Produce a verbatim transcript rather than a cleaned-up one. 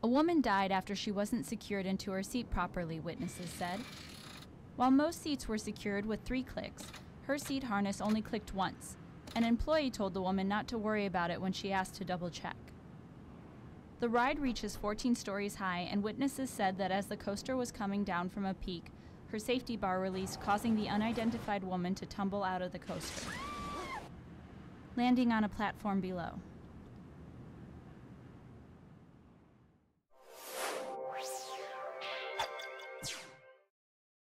A woman died after she wasn't secured into her seat properly, witnesses said. While most seats were secured with three clicks, her seat harness only clicked once. An employee told the woman not to worry about it when she asked to double-check. The ride reaches fourteen stories high, and witnesses said that as the coaster was coming down from a peak, her safety bar released, causing the unidentified woman to tumble out of the coaster, landing on a platform below.